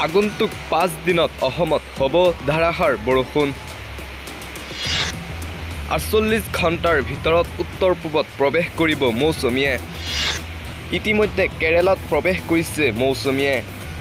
আগন্তুক 5 দিনত অসমত হ'ব ধাৰাসাৰ বৰষুণ 48 ঘণ্টাৰ ভিতৰত উত্তৰ পূবত প্ৰৱেশ কৰিব মৌচুমীয়ে ইতিমধ্যে কেৰালাত প্ৰৱেশ কৰিছে মৌচুমীয়ে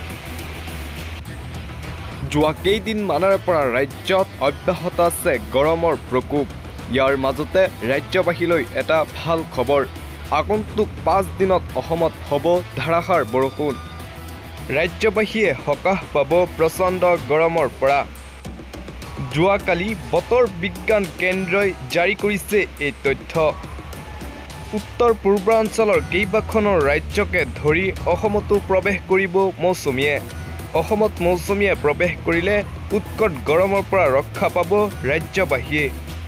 যোৱা কেইদিনমানৰ পৰা ৰাজ্যত অব্যাহত আছে গৰমৰ প্ৰকোপ ইয়াৰ মাজতে ৰাজ্যবাসীলৈ এটা ভাল খবৰ আগন্তুক 5 দিনত অসমত হ'ব ধাৰাসাৰ বৰষুণ ৰাজ্যবাসীয়ে সকাহ পাব প্ৰচণ্ড গৰমৰ পৰা যোৱাকালি বতৰ বিজ্ঞান কেন্দ্ৰই জাৰি কৰিছে এই তথ্য উত্তৰ পূৰ্বাঞ্চলৰ কেইবাখনো ৰাজ্যকে ধৰি অসমতো প্ৰৱেশ কৰিব মৌচুমীয়ে অসমত মৌচুমীয়ে প্ৰৱেশ কৰিলে উৎকট গৰমৰ পৰা ৰক্ষা পাব ৰাজ্যবাসীয়ে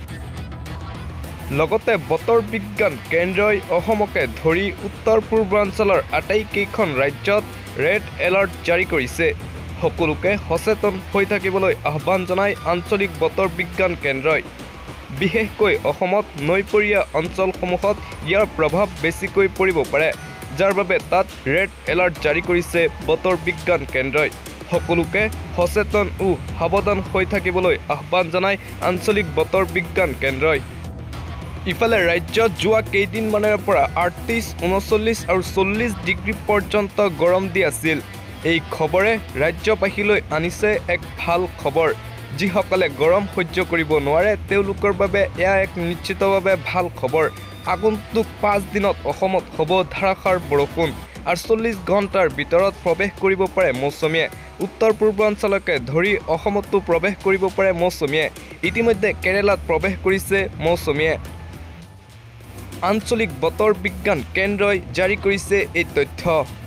লগতে বতৰ বিজ্ঞান কেন্দ্ৰই অসমকে ধৰি উত্তৰ পূৰ্বাঞ্চলৰ আটাইকেইখন ৰাজ্যত ৰেড এলাৰ্ট জাৰি কৰিছে সকলোকে সচেতন হৈ থাকিবলৈ আহ্বান জনায় আঞ্চলিক বতৰ বিজ্ঞান কেন্দ্ৰই বিশেষকৈ অসমত নৈপৰীয়া অঞ্চলসমূহত ইয়াৰ প্ৰভাৱ বেছিকৈ পৰিব পাৰে যাৰ বাবে তাত ৰেড এলাৰ্ট জাৰি কৰিছে বতৰ বিজ্ঞান কেন্দ্ৰই সকলোকে সচেতন ও সাৱধান হৈ থাকিবলৈ আহ্বান জনায় আঞ্চলিক বতৰ বিজ্ঞান কেন্দ্ৰই ইফালে ৰাজ্যত যোৱা কেইদিনমানৰ পৰা 38, 39 আৰু 40 ডিগ্ৰী পৰ্যন্ত গৰম দি আছিল এই খবৰে ৰাজ্যবাসীলৈ আনিছে এক ভাল খবৰ যিসকলে গৰম সহ্য কৰিব নোৱাৰে তেওঁলোকৰ বাবে এয়া এক নিশ্চিতভাৱে ভাল খবৰ আগন্তুক 5 দিনত অসমত হ'ব ধাৰাসাৰ বৰষুণ 48 ঘণ্টাৰ ভিতৰত প্ৰৱেশ কৰিব পাৰে মৌচুমীয়ে উত্তৰ পূৰ্বাঞ্চলকে ধৰি অসমতো প্ৰৱেশ কৰিব পাৰে মৌচুমীয়ে ইতিমধ্যে কেৰালাত প্ৰৱেশ কৰিছে মৌচুমীয়ে আঞ্চলিক বতৰ বিজ্ঞান কেন্দ্ৰই জাৰি কৰিছে এই তথ্য